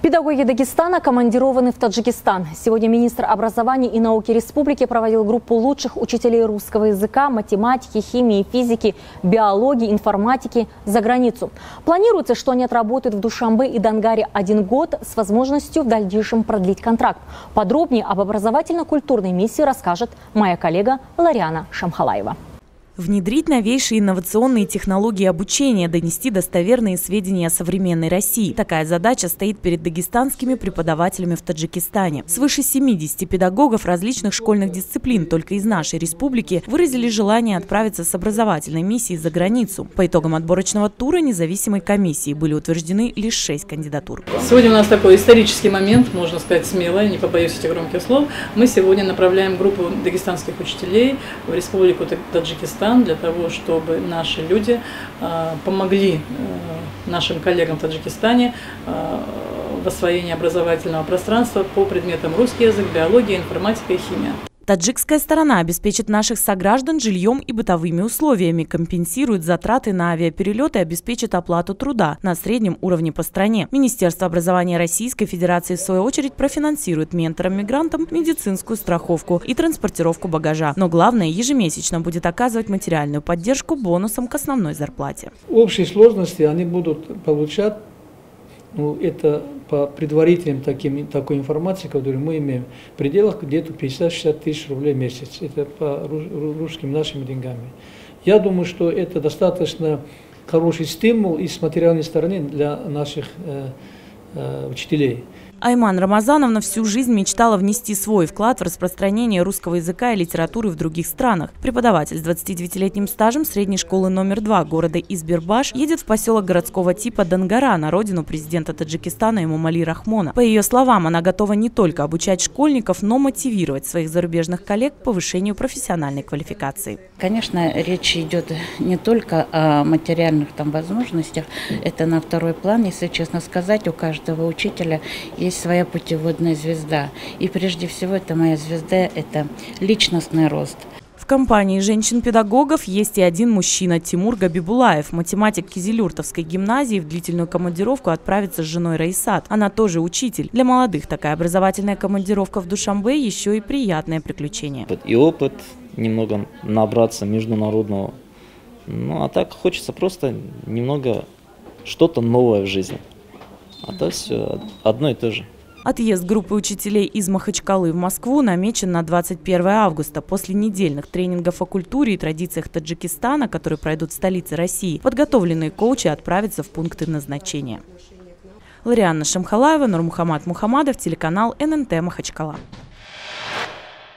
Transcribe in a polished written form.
Педагоги Дагестана командированы в Таджикистан. Сегодня министр образования и науки республики проводил группу лучших учителей русского языка, математики, химии, физики, биологии, информатики за границу. Планируется, что они отработают в Душанбе и Дангаре 1 год с возможностью в дальнейшем продлить контракт. Подробнее об образовательно-культурной миссии расскажет моя коллега Лариана Шамхалаева. Внедрить новейшие инновационные технологии обучения, донести достоверные сведения о современной России. Такая задача стоит перед дагестанскими преподавателями в Таджикистане. Свыше 70 педагогов различных школьных дисциплин только из нашей республики выразили желание отправиться с образовательной миссией за границу. По итогам отборочного тура независимой комиссии были утверждены лишь 6 кандидатур. Сегодня у нас такой исторический момент, можно сказать смело, я не побоюсь этих громких слов. Мы сегодня направляем группу дагестанских учителей в республику Таджикистан, для того, чтобы наши люди помогли нашим коллегам в Таджикистане в освоении образовательного пространства по предметам русский язык, биология, информатика и химия. Таджикская сторона обеспечит наших сограждан жильем и бытовыми условиями, компенсирует затраты на авиаперелеты и обеспечит оплату труда на среднем уровне по стране. Министерство образования Российской Федерации, в свою очередь, профинансирует менторам-мигрантам медицинскую страховку и транспортировку багажа. Но главное, ежемесячно будет оказывать материальную поддержку бонусом к основной зарплате. В общей сложности они будут получать, это по предварительным такой информации, которую мы имеем, в пределах где-то 50-60 тысяч рублей в месяц. Это по русским нашими деньгами. Я думаю, что это достаточно хороший стимул и с материальной стороны для наших учителей. Айман Рамазановна всю жизнь мечтала внести свой вклад в распространение русского языка и литературы в других странах. Преподаватель с 29-летним стажем средней школы номер 2 города Избербаш едет в поселок городского типа Дангара на родину президента Таджикистана Эмомали Рахмона. По ее словам, она готова не только обучать школьников, но мотивировать своих зарубежных коллег к повышению профессиональной квалификации. Конечно, речь идет не только о материальных возможностях, это на второй план. Если честно сказать, у каждого учителя есть своя путеводная звезда. И прежде всего, это моя звезда, это личностный рост. В компании женщин-педагогов есть и один мужчина – Тимур Габибулаев. Математик Кизилюртовской гимназии в длительную командировку отправится с женой Раисат. Она тоже учитель. Для молодых такая образовательная командировка в Душанбе еще и приятное приключение. И опыт немного набраться международного. А так хочется просто немного что-то новое в жизни. А то все одно и то же. Отъезд группы учителей из Махачкалы в Москву намечен на 21 августа. После недельных тренингов о культуре и традициях Таджикистана, которые пройдут в столице России, подготовленные коучи отправятся в пункты назначения. Лариана Шамхалаева, Нурмухамад Мухамадов, телеканал ННТ Махачкала.